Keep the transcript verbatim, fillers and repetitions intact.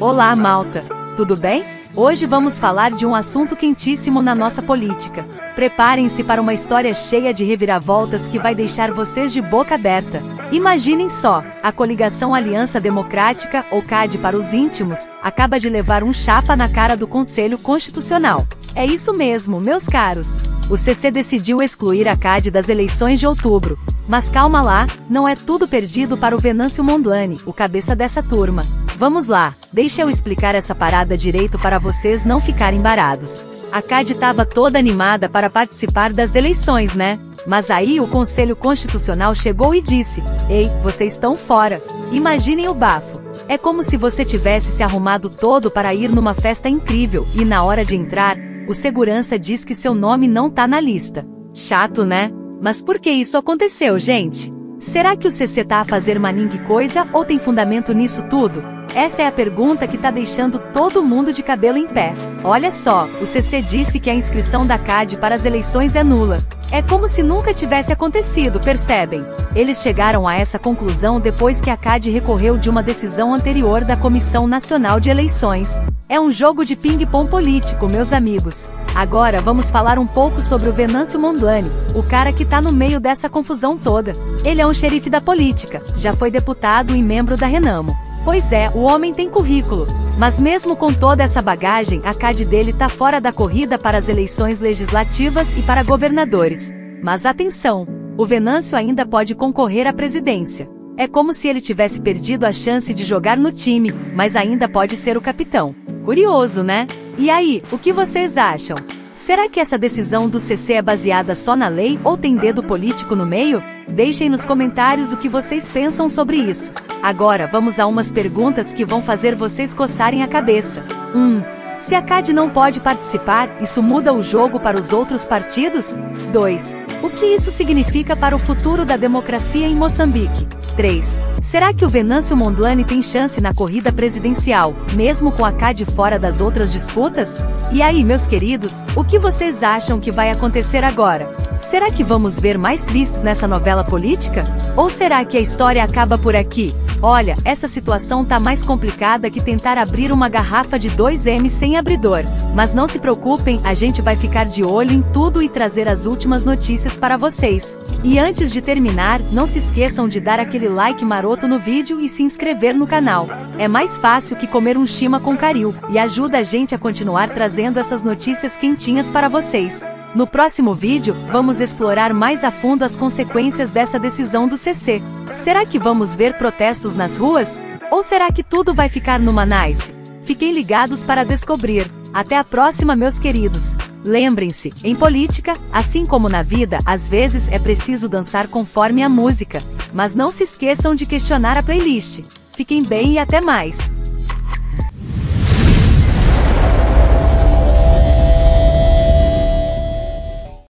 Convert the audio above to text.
Olá, malta! Tudo bem? Hoje vamos falar de um assunto quentíssimo na nossa política. Preparem-se para uma história cheia de reviravoltas que vai deixar vocês de boca aberta. Imaginem só, a coligação Aliança Democrática, ou C A D para os íntimos, acaba de levar um chapa na cara do Conselho Constitucional. É isso mesmo, meus caros. O C C decidiu excluir a C A D das eleições de outubro. Mas calma lá, não é tudo perdido para o Venâncio Mondlane, o cabeça dessa turma. Vamos lá, deixa eu explicar essa parada direito para vocês não ficarem barados. A C A D estava toda animada para participar das eleições, né? Mas aí o Conselho Constitucional chegou e disse: "Ei, vocês estão fora." Imaginem o bafo. É como se você tivesse se arrumado todo para ir numa festa incrível e na hora de entrar, o segurança diz que seu nome não tá na lista. Chato, né? Mas por que isso aconteceu, gente? Será que o C C tá a fazer maningue coisa ou tem fundamento nisso tudo? Essa é a pergunta que tá deixando todo mundo de cabelo em pé. Olha só, o C C disse que a inscrição da C A D para as eleições é nula. É como se nunca tivesse acontecido, percebem? Eles chegaram a essa conclusão depois que a C A D recorreu de uma decisão anterior da Comissão Nacional de Eleições. É um jogo de ping-pong político, meus amigos. Agora vamos falar um pouco sobre o Venâncio Mondlane, o cara que tá no meio dessa confusão toda. Ele é um xerife da política, já foi deputado e membro da Renamo. Pois é, o homem tem currículo. Mas mesmo com toda essa bagagem, a C A D dele tá fora da corrida para as eleições legislativas e para governadores. Mas atenção, o Venâncio ainda pode concorrer à presidência. É como se ele tivesse perdido a chance de jogar no time, mas ainda pode ser o capitão. Curioso, né? E aí, o que vocês acham? Será que essa decisão do C C é baseada só na lei ou tem dedo político no meio? Deixem nos comentários o que vocês pensam sobre isso. Agora vamos a umas perguntas que vão fazer vocês coçarem a cabeça. um. Se a C A D não pode participar, isso muda o jogo para os outros partidos? dois. O que isso significa para o futuro da democracia em Moçambique? três. Será que o Venâncio Mondlane tem chance na corrida presidencial, mesmo com a C A D fora das outras disputas? E aí, meus queridos, o que vocês acham que vai acontecer agora? Será que vamos ver mais twists nessa novela política? Ou será que a história acaba por aqui? Olha, essa situação tá mais complicada que tentar abrir uma garrafa de dois eme sem abridor. Mas não se preocupem, a gente vai ficar de olho em tudo e trazer as últimas notícias para vocês. E antes de terminar, não se esqueçam de dar aquele like maroto no vídeo e se inscrever no canal. É mais fácil que comer um chima com caril, e ajuda a gente a continuar trazendo essas notícias quentinhas para vocês. No próximo vídeo, vamos explorar mais a fundo as consequências dessa decisão do C C. Será que vamos ver protestos nas ruas? Ou será que tudo vai ficar numa nice? Fiquem ligados para descobrir. Até a próxima, meus queridos. Lembrem-se, em política, assim como na vida, às vezes é preciso dançar conforme a música. Mas não se esqueçam de questionar a playlist. Fiquem bem e até mais!